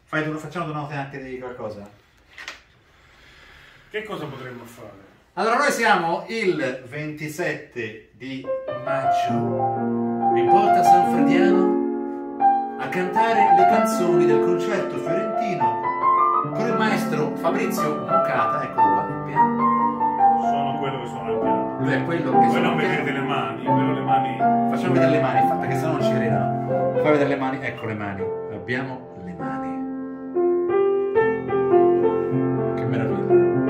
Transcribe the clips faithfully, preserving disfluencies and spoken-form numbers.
Fai, facciamo una notte anche di qualcosa? Che cosa potremmo fare? Allora, noi siamo il ventisette di maggio in Porta San Frediano a cantare le canzoni del concerto fiorentino con il maestro Fabrizio Mocata. Eccolo qua, il piano. Sono quello che suona il piano. Lui è quello che Voi suona non il piano. vedete le mani, però le mani... Facciamo vedere le mani, infatti, perché sennò non ci credono. Fai vedere le mani, ecco le mani. Abbiamo le mani. Che meraviglia.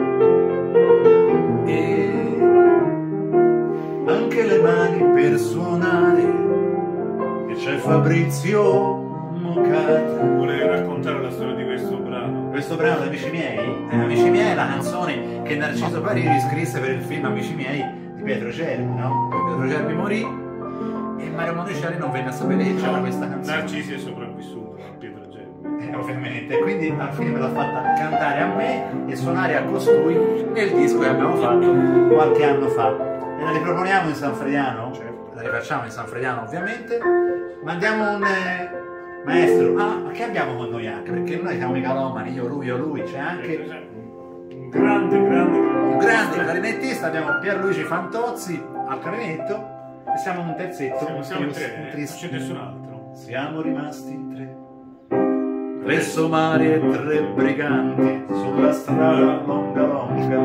E anche le mani per suonare. E c'è Fabrizio Mocata. Volevi raccontare la storia di questo brano? Questo brano di Amici miei, eh, Amici miei è la canzone che Narciso Pariri scrisse per il film Amici miei di Pietro Germi, no? Poi Pietro Germi morì e Mario Monicelli non venne a sapere che c'era questa canzone. Narcisi è sopravvissuto a Pietro Germi. Eh, ovviamente, quindi alla fine me l'ha fatta cantare a me e suonare a costui nel disco che abbiamo fatto qualche anno fa. E la riproponiamo in San Frediano? Certo. La rifacciamo in San Frediano ovviamente. Mandiamo un eh, maestro. Ah, ma che abbiamo con noi anche? Perché noi siamo i calomani, io lui, io lui, c'è anche Un grande, grande... un grande clarinettista, abbiamo Pierluigi Fantozzi al clarinetto e siamo un terzetto. Siamo, siamo in un tre, eh? tris- Non c'è nessun altro. Siamo rimasti in tre. Tre somari e tre briganti sulla strada longa longa.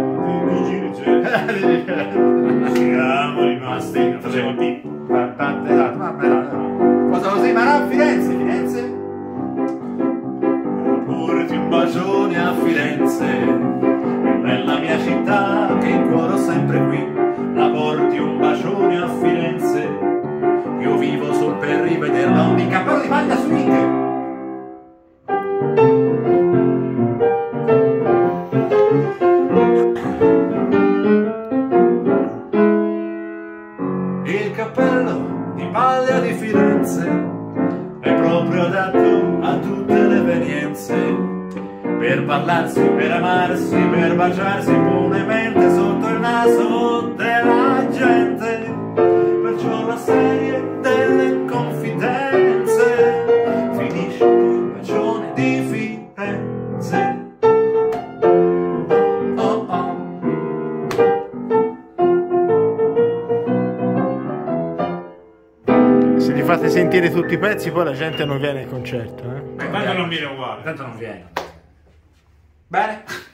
Siamo rimasti in tre. Facevo il pip. Cosa così? Ma no, a Firenze, Firenze. Porti un bacione a Firenze, nella mia città che in cuore ho sempre qui. La porti un bacione a Firenze, io vivo sul per rivederla. Un cappello di maglia swing. Il cappello di paglia di Firenze è proprio adatto a tutte le evenienze, per parlarsi, per amarsi, per baciarsi impunemente sotto il naso della gente. Perciò la serie delle confidenze finisce col bacione di Firenze. Oh oh. Se li fate sentire tutti i pezzi poi la gente non viene al concerto, eh? Tanto non viene uguale. Tanto non viene. Bene.